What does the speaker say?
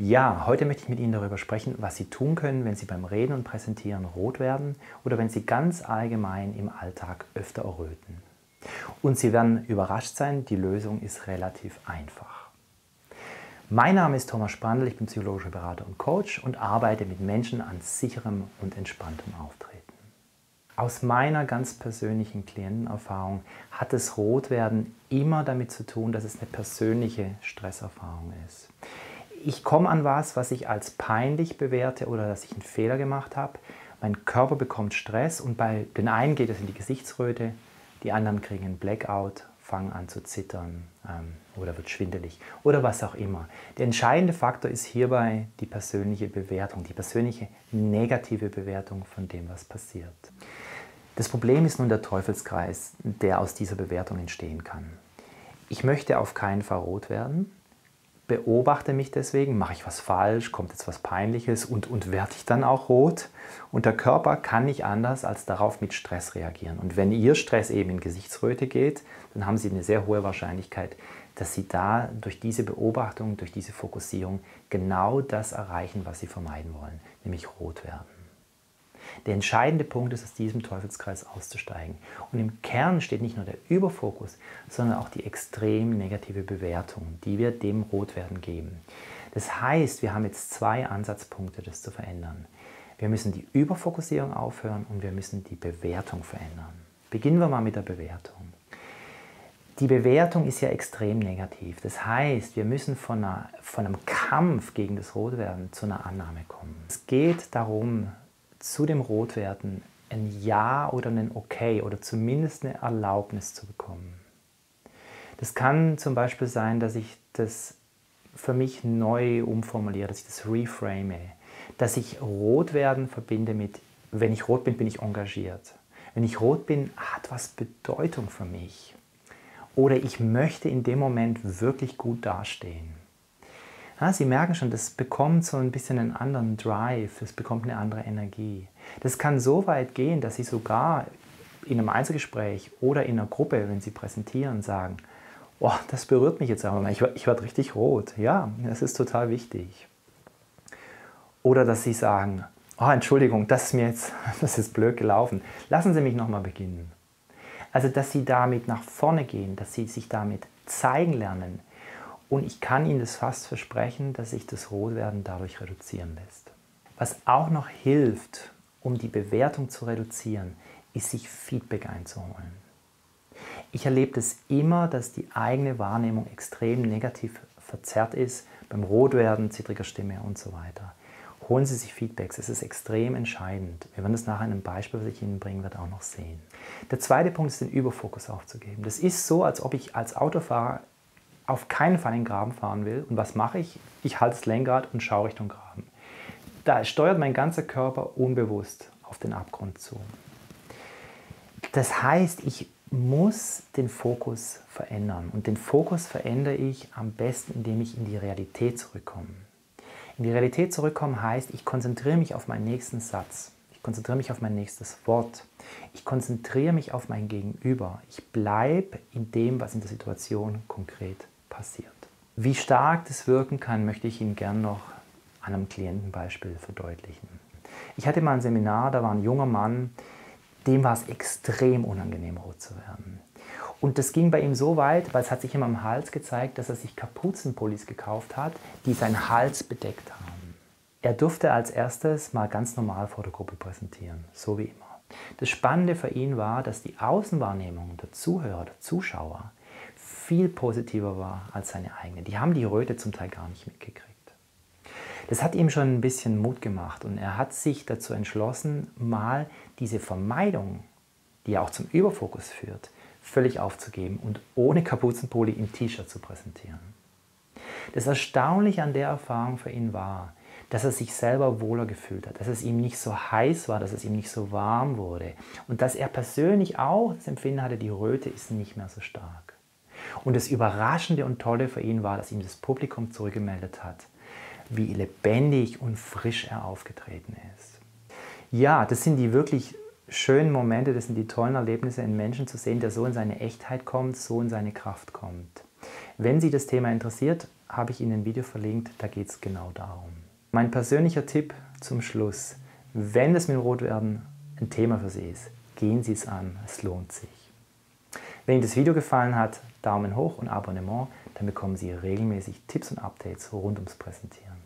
Ja, heute möchte ich mit Ihnen darüber sprechen, was Sie tun können, wenn Sie beim Reden und Präsentieren rot werden oder wenn Sie ganz allgemein im Alltag öfter erröten. Und Sie werden überrascht sein, die Lösung ist relativ einfach. Mein Name ist Thomas Sprandl, ich bin psychologischer Berater und Coach und arbeite mit Menschen an sicherem und entspanntem Auftreten. Aus meiner ganz persönlichen Klientenerfahrung hat das Rotwerden immer damit zu tun, dass es eine persönliche Stresserfahrung ist. Ich komme an was ich als peinlich bewerte oder dass ich einen Fehler gemacht habe. Mein Körper bekommt Stress und bei den einen geht es in die Gesichtsröte, die anderen kriegen einen Blackout, fangen an zu zittern oder wird schwindelig oder was auch immer. Der entscheidende Faktor ist hierbei die persönliche Bewertung, die persönliche negative Bewertung von dem, was passiert. Das Problem ist nun der Teufelskreis, der aus dieser Bewertung entstehen kann. Ich möchte auf keinen Fall rot werden, beobachte mich deswegen, mache ich was falsch, kommt jetzt was Peinliches und werde ich dann auch rot? Und der Körper kann nicht anders, als darauf mit Stress reagieren. Und wenn Ihr Stress eben in Gesichtsröte geht, dann haben Sie eine sehr hohe Wahrscheinlichkeit, dass Sie da durch diese Beobachtung, durch diese Fokussierung genau das erreichen, was Sie vermeiden wollen, nämlich rot werden. Der entscheidende Punkt ist, aus diesem Teufelskreis auszusteigen. Und im Kern steht nicht nur der Überfokus, sondern auch die extrem negative Bewertung, die wir dem Rotwerden geben. Das heißt, wir haben jetzt zwei Ansatzpunkte, das zu verändern. Wir müssen die Überfokussierung aufhören und wir müssen die Bewertung verändern. Beginnen wir mal mit der Bewertung. Die Bewertung ist ja extrem negativ. Das heißt, wir müssen von einem Kampf gegen das Rotwerden zu einer Annahme kommen. Es geht darum, zu dem Rotwerden ein Ja oder ein Okay oder zumindest eine Erlaubnis zu bekommen. Das kann zum Beispiel sein, dass ich das für mich neu umformuliere, dass ich das reframe, dass ich Rotwerden verbinde mit, wenn ich rot bin, bin ich engagiert. Wenn ich rot bin, hat was Bedeutung für mich. Oder ich möchte in dem Moment wirklich gut dastehen. Ja, Sie merken schon, das bekommt so ein bisschen einen anderen Drive, es bekommt eine andere Energie. Das kann so weit gehen, dass Sie sogar in einem Einzelgespräch oder in einer Gruppe, wenn Sie präsentieren, sagen, oh, das berührt mich jetzt aber mal, ich werde richtig rot. Ja, das ist total wichtig. Oder dass Sie sagen, oh, Entschuldigung, das ist blöd gelaufen. Lassen Sie mich nochmal beginnen. Also, dass Sie damit nach vorne gehen, dass Sie sich damit zeigen lernen. Und ich kann Ihnen das fast versprechen, dass sich das Rotwerden dadurch reduzieren lässt. Was auch noch hilft, um die Bewertung zu reduzieren, ist, sich Feedback einzuholen. Ich erlebe das immer, dass die eigene Wahrnehmung extrem negativ verzerrt ist, beim Rotwerden, zittriger Stimme und so weiter. Holen Sie sich Feedbacks, es ist extrem entscheidend. Wir werden das nachher in einem Beispiel, das ich Ihnen bringen werde, auch noch sehen. Der zweite Punkt ist, den Überfokus aufzugeben. Das ist so, als ob ich als Autofahrer auf keinen Fall in den Graben fahren will. Und was mache ich? Ich halte das Lenkrad und schaue Richtung Graben. Da steuert mein ganzer Körper unbewusst auf den Abgrund zu. Das heißt, ich muss den Fokus verändern. Und den Fokus verändere ich am besten, indem ich in die Realität zurückkomme. In die Realität zurückkommen heißt, ich konzentriere mich auf meinen nächsten Satz. Ich konzentriere mich auf mein nächstes Wort. Ich konzentriere mich auf mein Gegenüber. Ich bleibe in dem, was in der Situation konkret passiert. Wie stark das wirken kann, möchte ich Ihnen gerne noch an einem Klientenbeispiel verdeutlichen. Ich hatte mal ein Seminar, da war ein junger Mann, dem war es extrem unangenehm, rot zu werden. Und das ging bei ihm so weit, weil es hat sich ihm am Hals gezeigt, dass er sich Kapuzenpullis gekauft hat, die seinen Hals bedeckt haben. Er durfte als erstes mal ganz normal vor der Gruppe präsentieren, so wie immer. Das Spannende für ihn war, dass die Außenwahrnehmung der Zuhörer, der Zuschauer viel positiver war als seine eigene. Die haben die Röte zum Teil gar nicht mitgekriegt. Das hat ihm schon ein bisschen Mut gemacht und er hat sich dazu entschlossen, mal diese Vermeidung, die ja auch zum Überfokus führt, völlig aufzugeben und ohne Kapuzenpulli im T-Shirt zu präsentieren. Das Erstaunliche an der Erfahrung für ihn war, dass er sich selber wohler gefühlt hat, dass es ihm nicht so heiß war, dass es ihm nicht so warm wurde und dass er persönlich auch das Empfinden hatte, die Röte ist nicht mehr so stark. Und das Überraschende und Tolle für ihn war, dass ihm das Publikum zurückgemeldet hat, wie lebendig und frisch er aufgetreten ist. Ja, das sind die wirklich schönen Momente, das sind die tollen Erlebnisse, einen Menschen zu sehen, der so in seine Echtheit kommt, so in seine Kraft kommt. Wenn Sie das Thema interessiert, habe ich Ihnen ein Video verlinkt, da geht es genau darum. Mein persönlicher Tipp zum Schluss: Wenn das mit dem Rotwerden ein Thema für Sie ist, gehen Sie es an, es lohnt sich. Wenn Ihnen das Video gefallen hat, Daumen hoch und Abonnement, dann bekommen Sie regelmäßig Tipps und Updates rund ums Präsentieren.